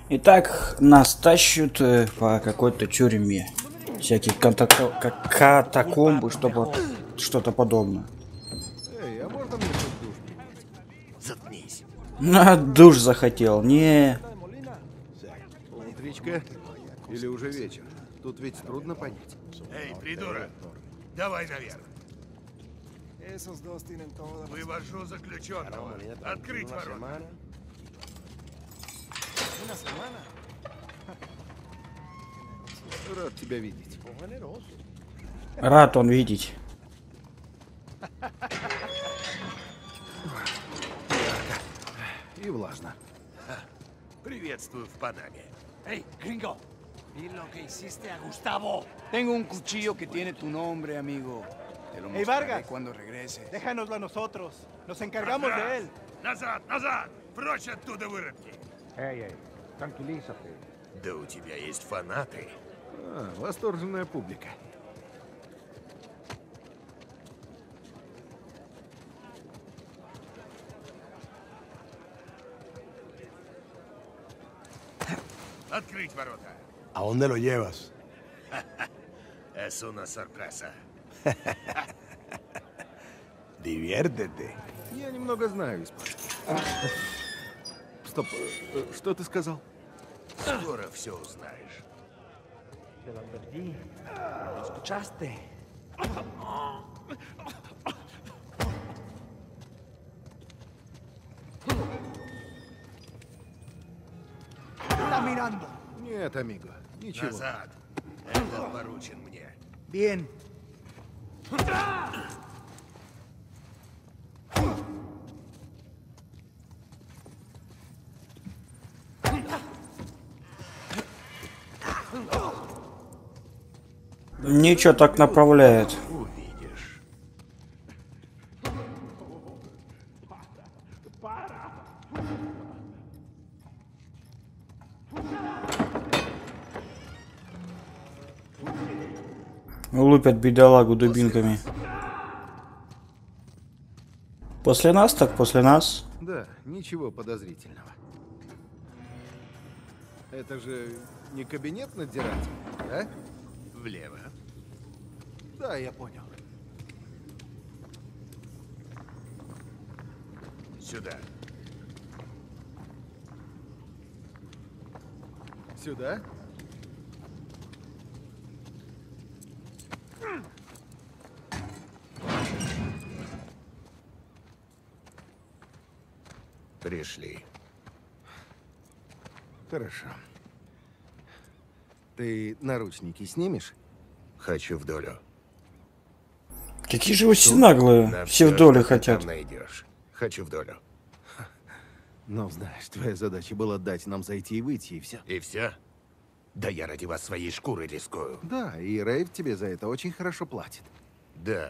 Итак, нас тащат по какой-то тюрьме. Всякие катакомбы, чтобы что-то подобное. Эй, а можно мне хоть душ? Заткнись. Душ захотел. Не. Утречка? Или уже вечер? Тут ведь трудно понять. Эй, придурок, давай наверх. Вывожу заключенного. Открыть ворота. Рад тебя видеть. Рад он видеть. И влажно. Приветствую в Панаме. Hey, gringo. Vi lo que hiciste a Gustavo. Tengo un cuchillo que tiene tu nombre, amigo. Te lo Hey, mostraré Vargas. cuando regreses. Déjanoslo a nosotros. Nos encargamos de él. Назад, назад! Прочь оттуда, выродки! Эй, tranquilízate. Да у тебя есть фанаты. А, восторженная публика. Открыть ворота. ¿A dónde lo llevas? Es una sorpresa. Diviértete. Я немного знаю испанский. Стоп, что ты сказал? Скоро все узнаешь. Te lo advertí. ¿Lo escuchaste? Está mirando. Нет, амиго, ничего. Назад. Этот поручен мне. Bien. Ничего так направляет. Увидишь. Лупят бедолагу дубинками. После нас так после нас. Да, ничего подозрительного. Это же не кабинет надзирателя, да? Влево. Да, я понял. Сюда. Сюда? Пришли. Хорошо. Ты наручники снимешь? Хочу в долю. Какие же вы все наглые. На Все в всё, доле что ты хотят. там найдешь. Хочу в долю. Ну, знаешь, твоя задача была дать нам зайти и выйти, и все. И все? Да я ради вас своей шкурой рискую. Да, и Рейв тебе за это очень хорошо платит. Да.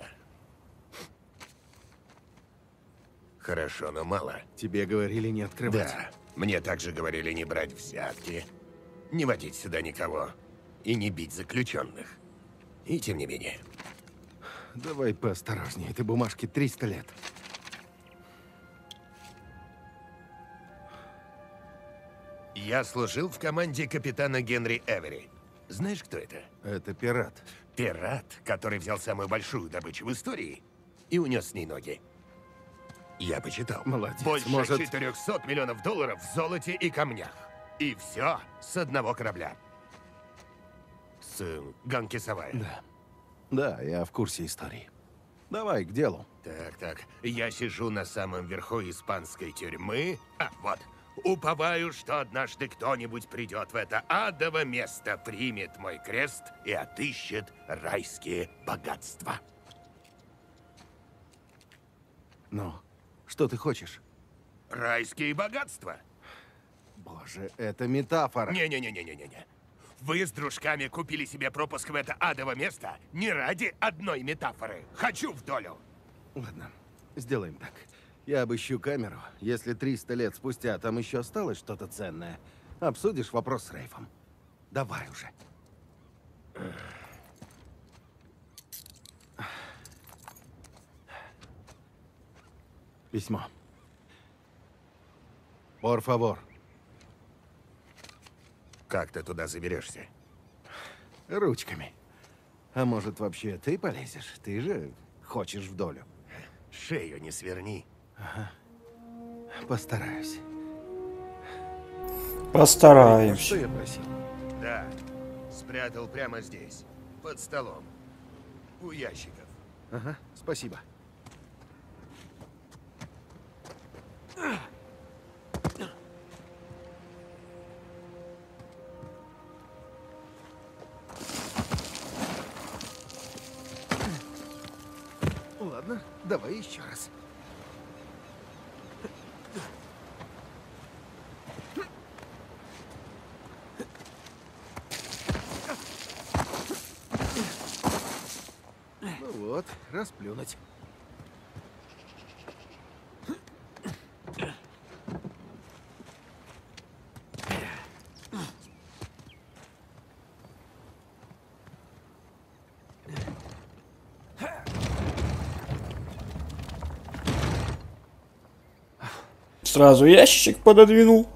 Хорошо, но мало. Тебе говорили не открывать. Да. Мне также говорили не брать взятки, не водить сюда никого и не бить заключенных. И тем не менее. Давай поосторожнее, этой бумажке 300 лет. Я служил в команде капитана Генри Эвери. Знаешь, кто это? Это пират. Пират, который взял самую большую добычу в истории и унес с ней ноги. Я почитал. Молодец. Больше Может- 400 миллионов долларов в золоте и камнях. И все с одного корабля. С Ганки Савая. Да. Да, я в курсе истории. Давай, к делу. Так. Я сижу на самом верху испанской тюрьмы. Вот. Уповаю, что однажды кто-нибудь придет в это адово место, примет мой крест и отыщет райские богатства. Ну, что ты хочешь? Райские богатства? Боже, это метафора. Не-не-не-не-не-не. Вы с дружками купили себе пропуск в это адово место не ради одной метафоры. Хочу в долю. Ладно, сделаем так. Я обыщу камеру. Если 300 лет спустя там еще осталось что-то ценное, обсудишь вопрос с Рейфом. Давай уже. Письмо. Por favor. Как ты туда заберешься? Ручками. А может, вообще ты полезешь? Ты же хочешь в долю. Шею не сверни. Постараюсь. Постараемся. Что я просил? Да, спрятал прямо здесь, под столом, у ящиков. Ага, спасибо. Ладно, давай еще раз. Ну вот, расплюнуть. Сразу ящичек пододвинул.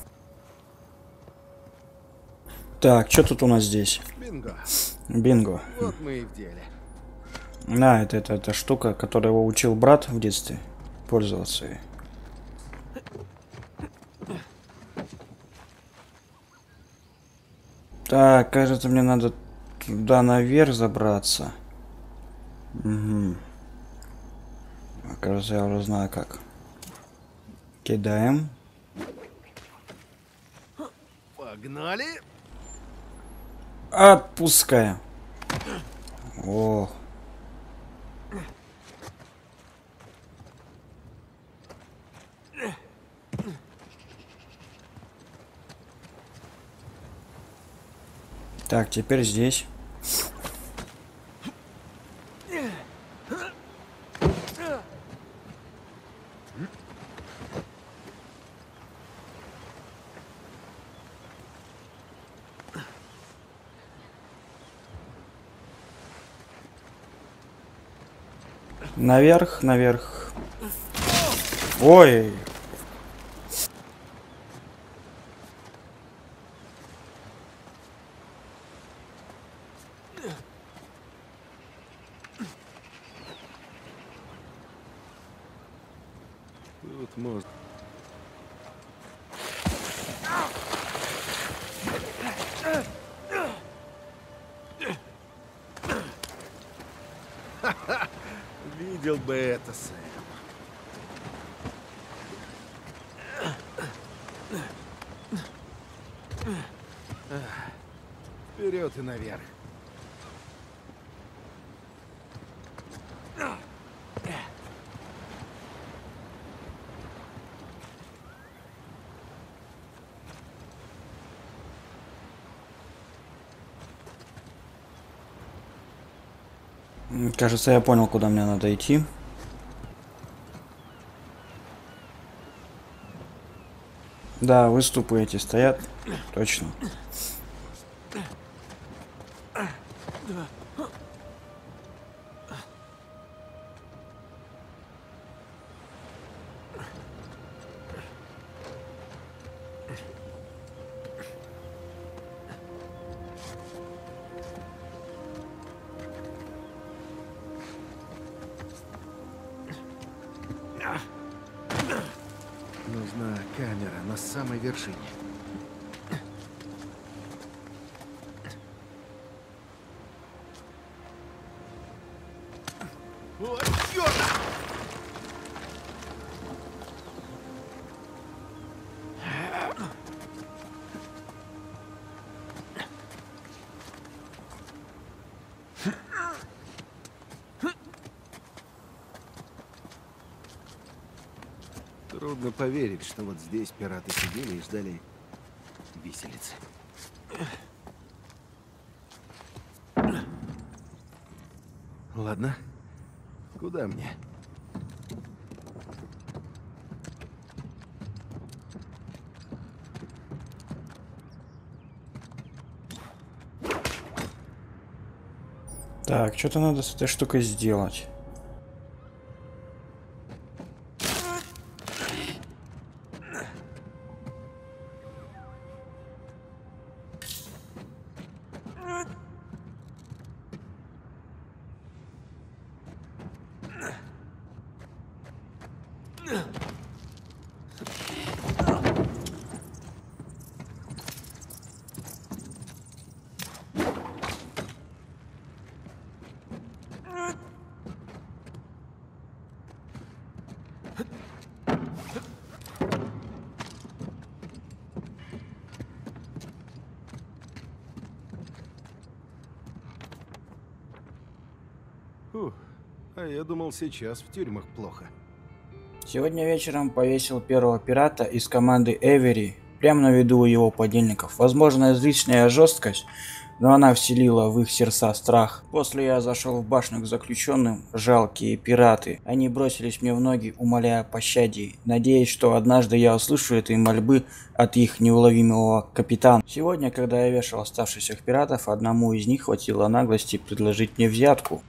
Так, что тут у нас здесь? Бинго. Бинго. Вот мы и в деле. На, это штука, которой его учил брат в детстве пользоваться ей. Так, кажется, мне надо туда наверх забраться. Угу. Кажется, я уже знаю как. Кидаем. Погнали. Отпускаем. О. Так, теперь здесь. Наверх, наверх. Ой. Тут можно. Видел бы это, Сэм. Вперед и наверх. Кажется, я понял, куда мне надо идти. Да, выступы эти стоят. Точно. Нужна камера на самой вершине. Ой, чёрт! Трудно поверить, что вот здесь пираты сидели и ждали виселицы. Ладно. Куда мне? Так, что-то надо с этой штукой сделать. А я думал, сейчас в тюрьмах плохо. Сегодня вечером повесил первого пирата из команды Эвери прямо на виду у его подельников. Возможно, излишняя жесткость, но она вселила в их сердца страх. После я зашел в башню к заключенным, жалкие пираты. Они бросились мне в ноги, умоляя о пощаде, надеясь, что однажды я услышу эти мольбы от их неуловимого капитана. Сегодня, когда я вешал оставшихся пиратов, одному из них хватило наглости предложить мне взятку.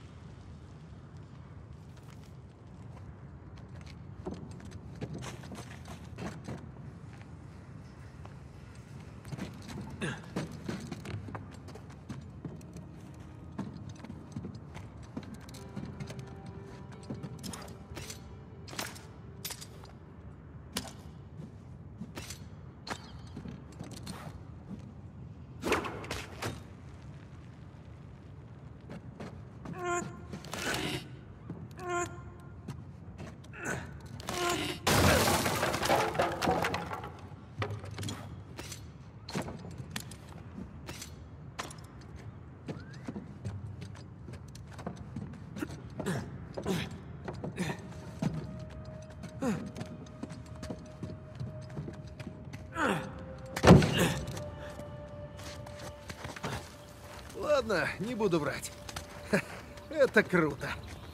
Ладно, не буду врать. Ха, это круто.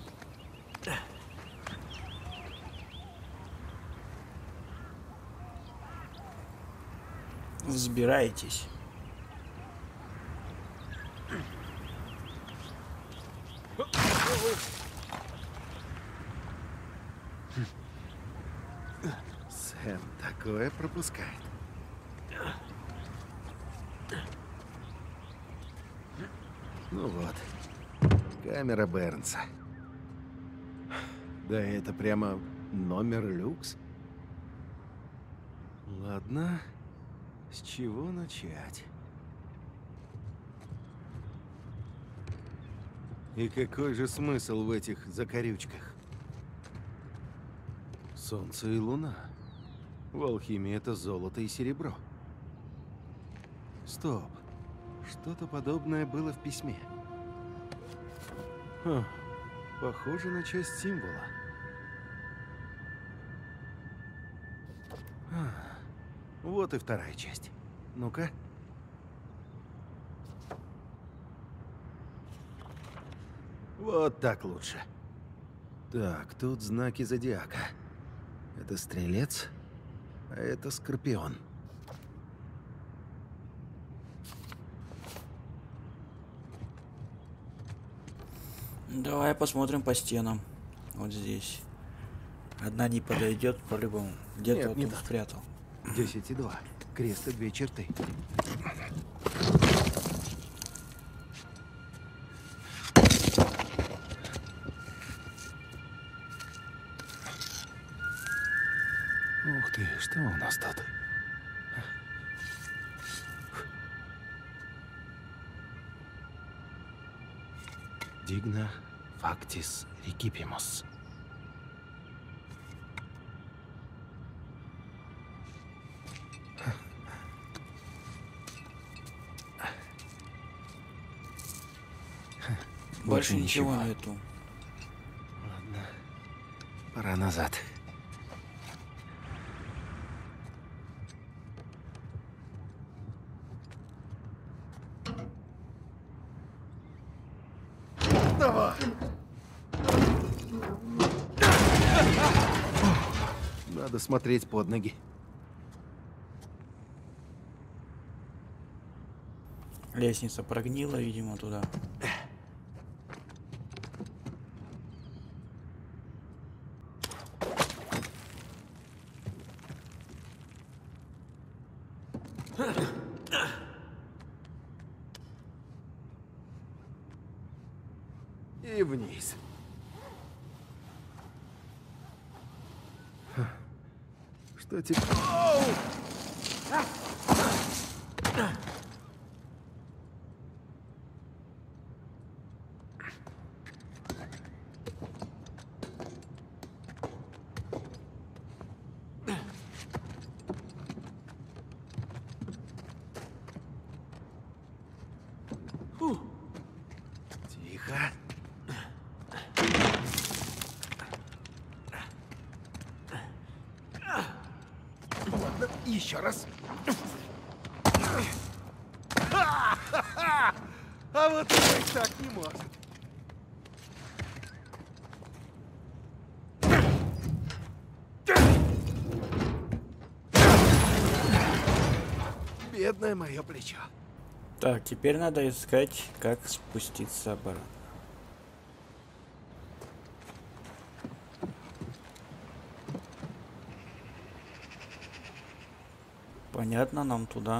Взбирайтесь. Сэм такое пропускает. Ну вот, камера Бернса. Да это прямо номер люкс. Ладно, с чего начать? И какой же смысл в этих закорючках? Солнце и луна. В алхимии это золото и серебро. Стоп. Что-то подобное было в письме. Похоже на часть символа. Вот и вторая часть. Ну-ка. Вот так лучше. Так, тут знаки зодиака. Это стрелец, а это скорпион. Давай посмотрим по стенам. Вот здесь. Одна не подойдет по-любому. Где-то вот не тут так. спрятал. 10 и 2. Крест и 2 черты. Ух ты, что у нас тут? Digna factis recipimus. Больше ничего нету. Ладно, пора назад. Давай! Надо смотреть под ноги. Лестница прогнила, видимо, туда. И вниз. Что теперь? Тихо. Ладно, еще раз. А вот Рейф так не может. Бедное мое плечо. Так, теперь надо искать, как спуститься обратно. Понятно, нам туда.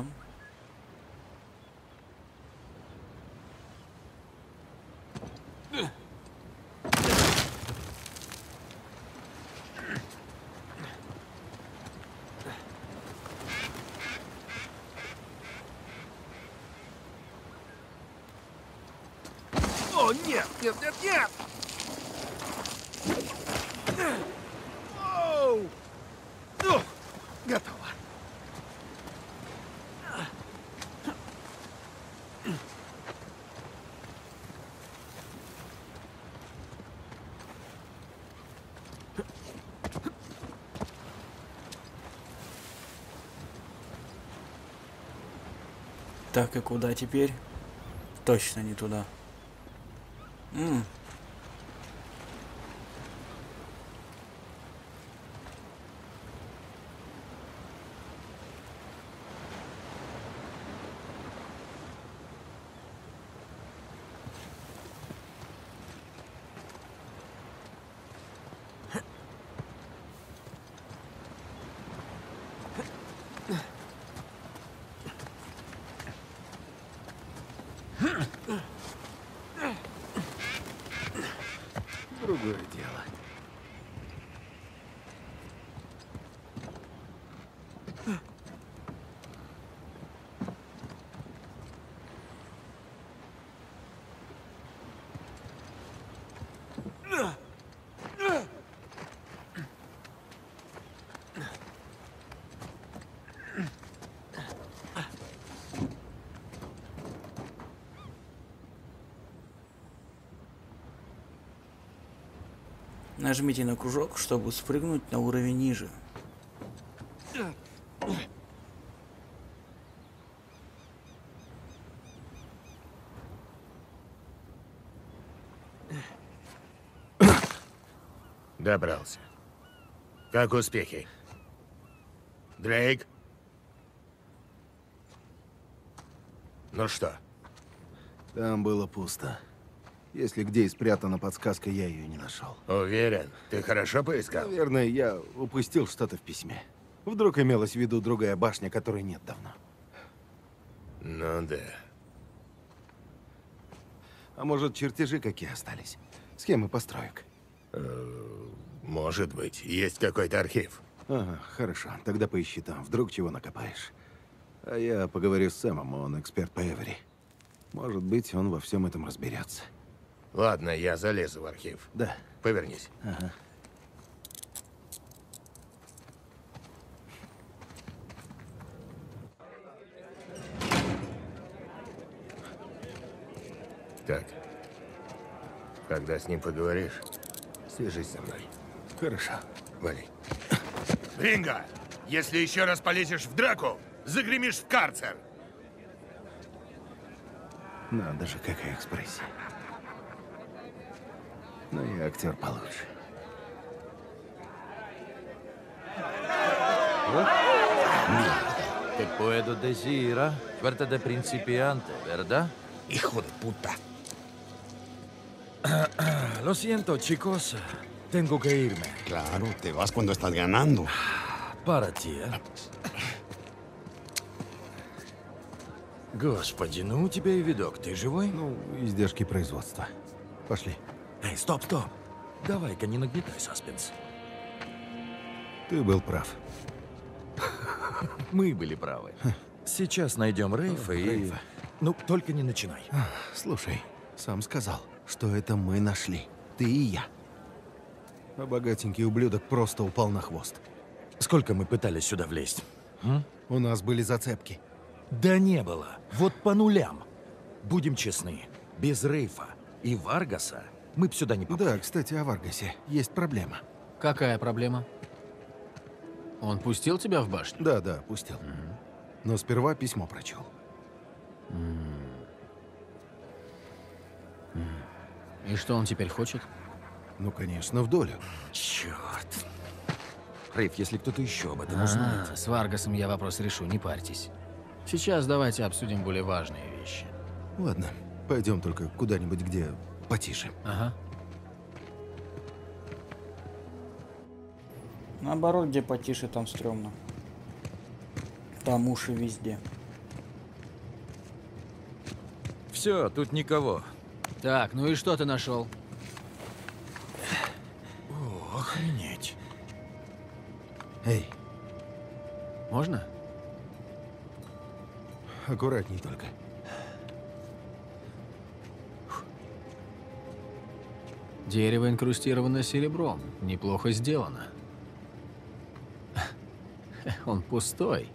О, нет, нет, нет, нет! Оу! О, готово. Так, и куда теперь? Точно не туда. Другое дело. Нажмите на кружок, чтобы спрыгнуть на уровень ниже. Добрался. Как успехи? Дрейк? Ну что? Там было пусто. Если где и спрятана подсказка, я ее не нашел. Уверен? Ты хорошо поискал? Наверное, я упустил что-то в письме. Вдруг имелась в виду другая башня, которой нет давно. Ну да. А может, чертежи какие остались? Схемы построек? Может быть. Есть какой-то архив. Ага, хорошо. Тогда поищи там. Вдруг чего накопаешь. А я поговорю с Сэмом, он эксперт по Эвери. Может быть, он во всем этом разберется. Ладно, я залезу в архив. Да. Повернись. Ага. Так. Когда с ним поговоришь, свяжись со мной. Хорошо. Вали. Ринго! Если еще раз полезешь в драку, загремишь в карцер. Надо же, какая экспрессия. Но я актер получше. Te puedo decir, suerte de principiante, ¿verdad? Hijo de puta. Lo siento, chicos. Tengo que irme. Claro, te vas cuando estás ganando. Para ti, ¿eh? Господи, ну у тебя и видок. Ты живой? Ну, издержки производства. Пошли. Эй, стоп, стоп. Давай-ка не нагнетай саспенс. Ты был прав. Мы были правы. Сейчас найдем Рейфа и... Рейфа. Ну, только не начинай. Слушай, сам сказал, что это мы нашли. Ты и я. А богатенький ублюдок просто упал на хвост. Сколько мы пытались сюда влезть? У нас были зацепки. Да не было. Вот по нулям. Будем честны. Без Рейфа и Варгаса мы б сюда не попали. Да, кстати, о Варгасе. Есть проблема. Какая проблема? Он пустил тебя в башню? Да, пустил. Но сперва письмо прочел. И что он теперь хочет? Ну, конечно, в долю. Черт. Рейф, если кто-то еще об этом узнает... С Варгасом я вопрос решу, не парьтесь. Сейчас давайте обсудим более важные вещи. Ладно, пойдем только куда-нибудь, где потише. Ага. Наоборот, где потише, там стрёмно. Там уши везде. Все, тут никого. Так, ну и что ты нашел? О, охренеть. Эй, Можно? аккуратней только. Дерево инкрустировано серебром. Неплохо сделано. Он пустой.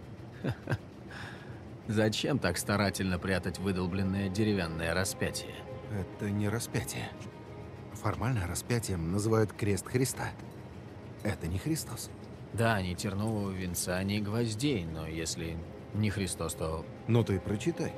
Зачем так старательно прятать выдолбленное деревянное распятие? Это не распятие. Формально распятием называют крест Христа. Это не Христос. Да, ни тернового венца, ни гвоздей, но если не Христос, то... Ну ты прочитай.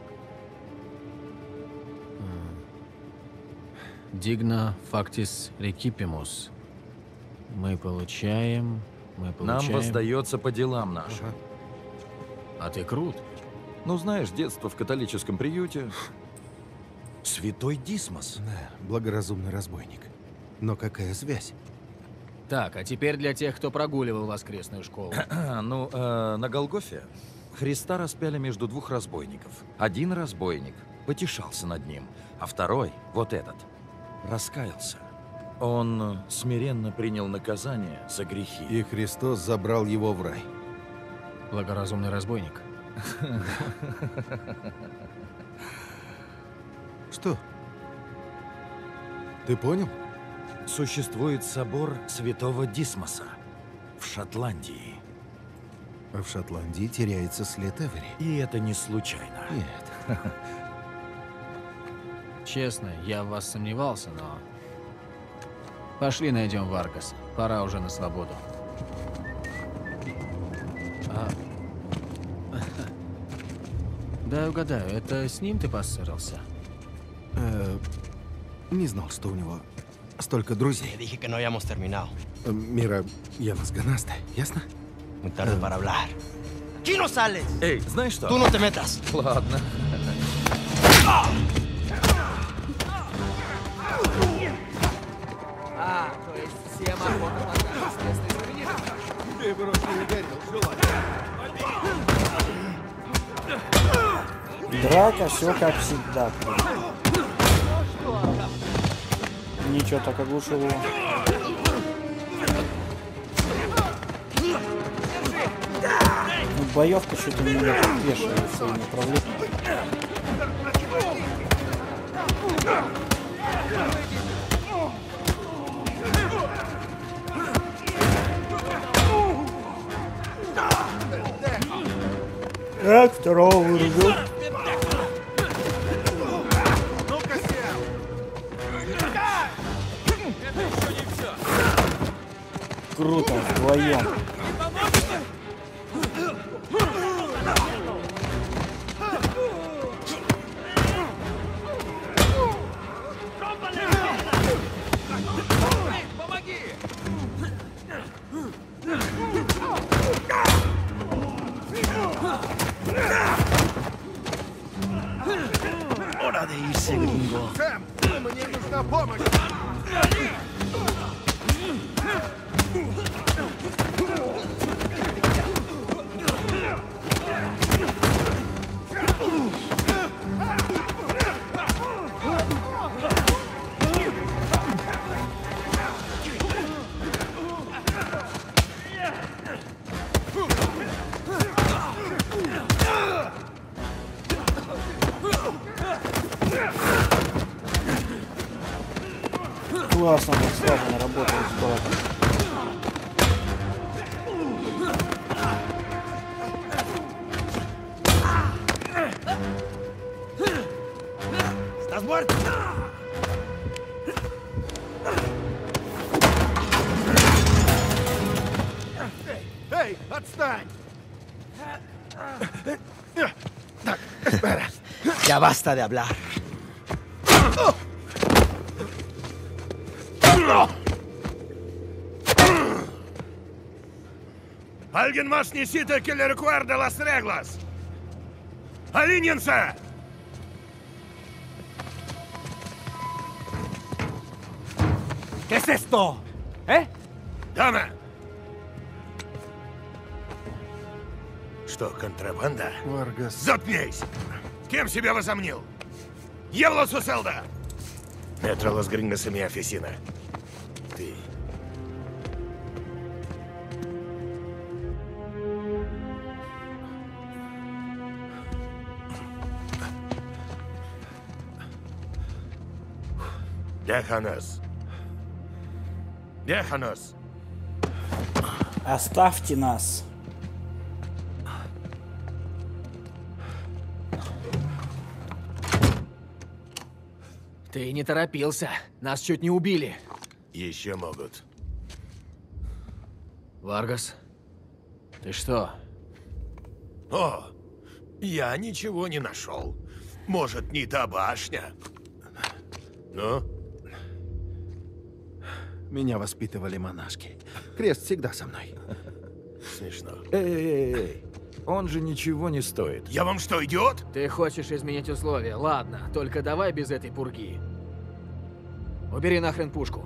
Digna factis recipimus. Мы получаем... Нам воздается по делам нашим. А ты крут. Ну, знаешь, детство в католическом приюте. Святой Дисмос. Да, благоразумный разбойник. Но какая связь? Так, а теперь для тех, кто прогуливал воскресную школу. На Голгофе Христа распяли между двух разбойников. Один разбойник потешался над ним, а второй, вот этот, раскаялся. Он смиренно принял наказание за грехи. И Христос забрал его в рай. Благоразумный разбойник. Что? Ты понял? Существует собор Святого Дисмоса в Шотландии. А в Шотландии теряется след Эвери. И это не случайно. Нет. Честно, я в вас сомневался, но... Пошли найдем Варгаса. Пора уже на свободу. Да, угадаю, это с ним ты поссорился? Не знал, что у него столько друзей. Te dije que no habíamos terminado. Мира, я вас ганаста, ясно? Muy tarde para hablar. ¡Aquí no sales! Эй, знаешь что? Tú no te metas. Ладно. То есть всем охота познать местные знаменитости. Ты просто ударил, Драка, все как всегда. Ничего, так оглушил его. Ну, боевка что-то меня подпешивает своим управлением. Так, второго вырубил. Круто, вдвоем. Hora de irse, gringo. Сэм, мне нужна помощь! Классно, как слаженно работает с братом. ¿Estás muerto? Эй, Espera. Ya basta de hablar. ¿Alguien más necesita que le recuerde las reglas? ¡Alíñense! ¿Qué es esto? ¿Eh? Dama! Что, контрабанда? Варгас. Заткнись! Кем себя возомнил? Евлос Уселда! Metro Los Gringos y mi oficina. Ты. Déjanos. Déjanos. Оставьте нас. Ты не торопился. Нас чуть не убили. Еще могут. Варгас, ты что? О, я ничего не нашел. Может, не та башня? Ну? Меня воспитывали монашки. Крест всегда со мной. Смешно. Эй, он же ничего не стоит. Я вам что, идиот? Ты хочешь изменить условия? Ладно, только давай без этой пурги. Убери нахрен пушку.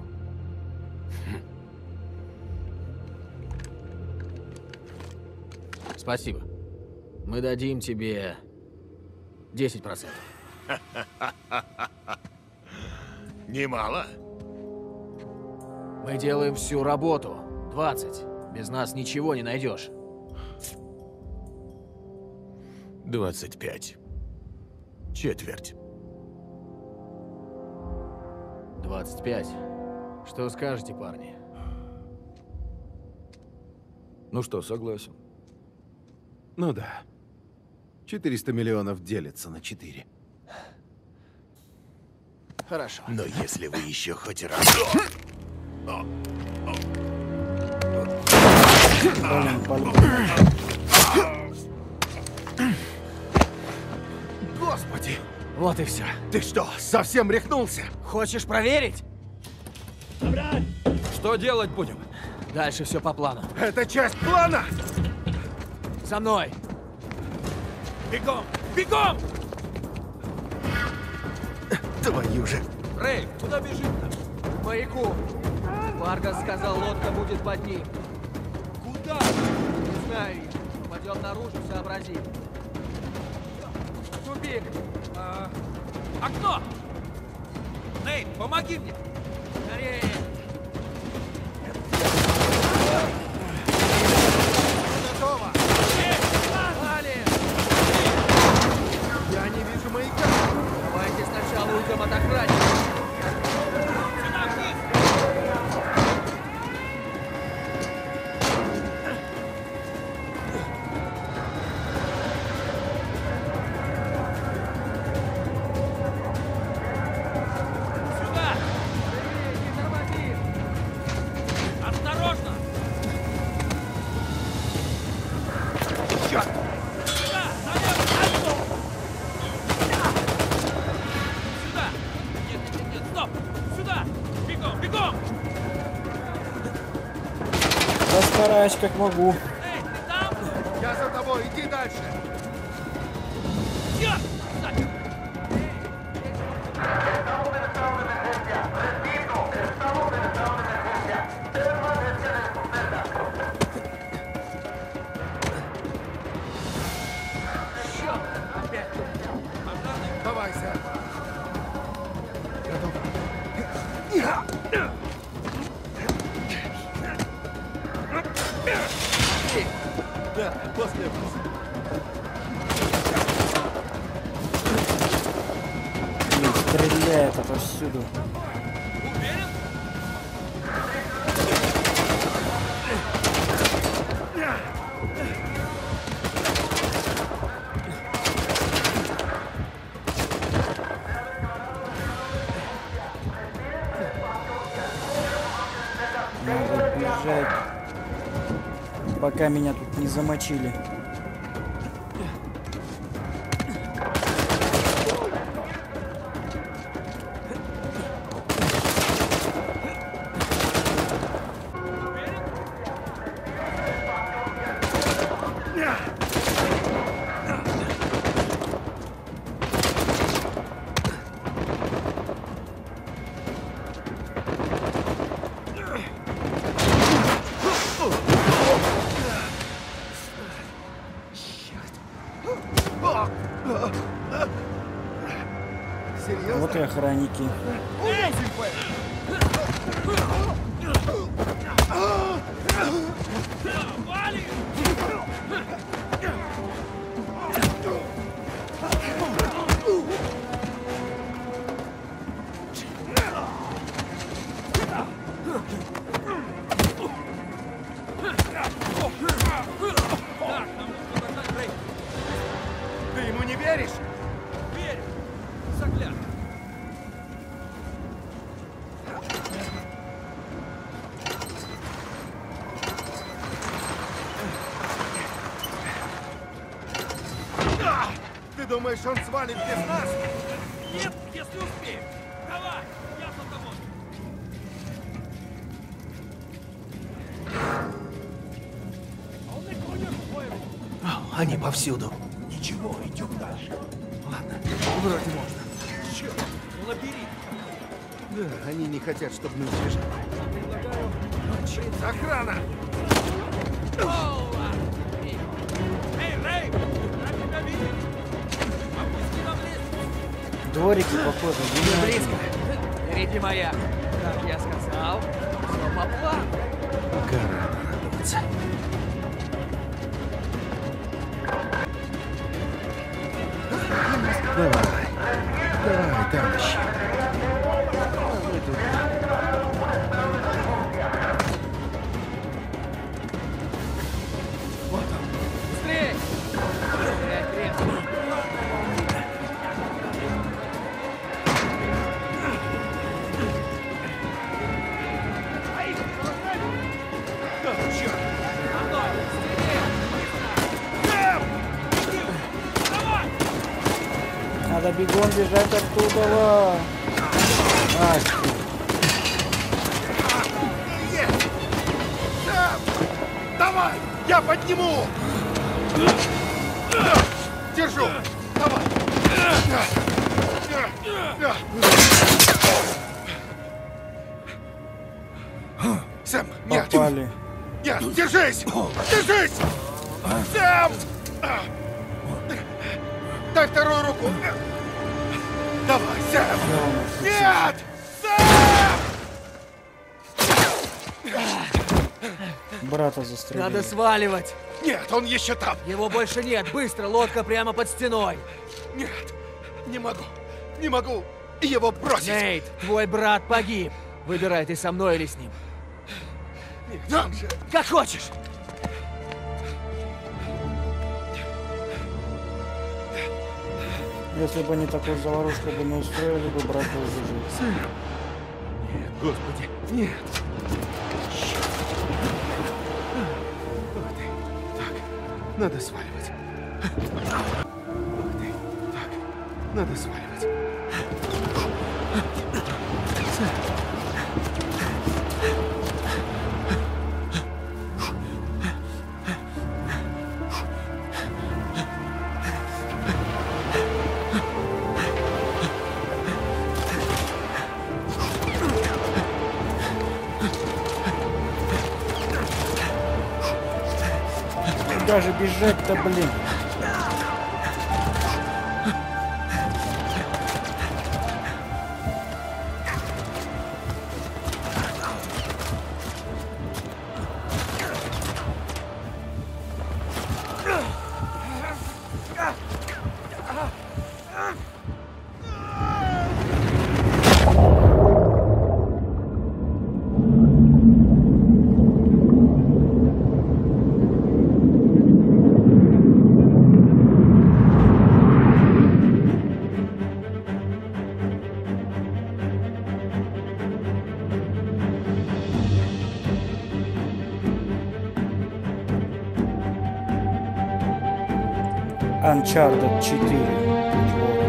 Спасибо. Мы дадим тебе 10%. Немало. Мы делаем всю работу. 20. Без нас ничего не найдешь. 25. Четверть. 25. Что скажете, парни? Ну что, согласен. Ну да. 400 миллионов делится на 4. Хорошо. Но если вы еще хоть раз... Господи! Вот и все. Ты что, совсем рехнулся? Хочешь проверить? Что делать будем? Дальше все по плану. Это часть плана! За мной! Бегом! Бегом! Твою же! Рэй, куда бежим-то? К маяку. Варгас сказал, лодка будет под ним. Куда? Не знаю. Пойдем наружу, сообразим. Тупик. Окно! Нейт, помоги мне! Скорее. Готово. Валим. Я не вижу маяка! Давайте сначала уйдем от охранника. Постараюсь как могу. Я за тобой, иди дальше! Давай, сэр. Да, после вас. Стреляет отовсюду. Надо бежать, пока меня тут не замочили. Серьезно? Вот и охранники. Ты ему не веришь? Верю! Загляд! Ты думаешь, он свалит без нас? Нет, если успеем! Давай! Я за тобой! Они повсюду. Ничего, идем дальше. Ладно, вроде можно. Черт, лабиринт! Да, они не хотят, чтобы мы убежали. Предлагаю... Охрана! Эй, Рэй! Я тебя видел! Опусти нам лестницу! Дворики, похоже, Близко. внимательно. Впереди моя. Как я сказал, все по плану. Пока рано радоваться. Давай, товарищи. Быстрее! Теряй крест. Надо бегом бежать оттуда. Ай, Давай! Я подниму! Держу! Давай! Сэм, нет! попали. Нет, держись! Держись! Сэм! Дай вторую руку! Давай, Сэм! Нет! Брата застрелили. Надо сваливать. Нет, он еще там! Его больше нет. Быстро, лодка прямо под стеной. Нет, не могу! Не могу его бросить! Нейт, твой брат погиб. Выбирай, ты со мной или с ним. Нет, он же... Как хочешь. Если бы они такую заварушку бы не устроили, бы брат был жив. Нет, господи, нет! Ух ты. Так, надо сваливать. Ух ты. Так, надо сваливать. Куда же бежать-то, блин? Uncharted 4.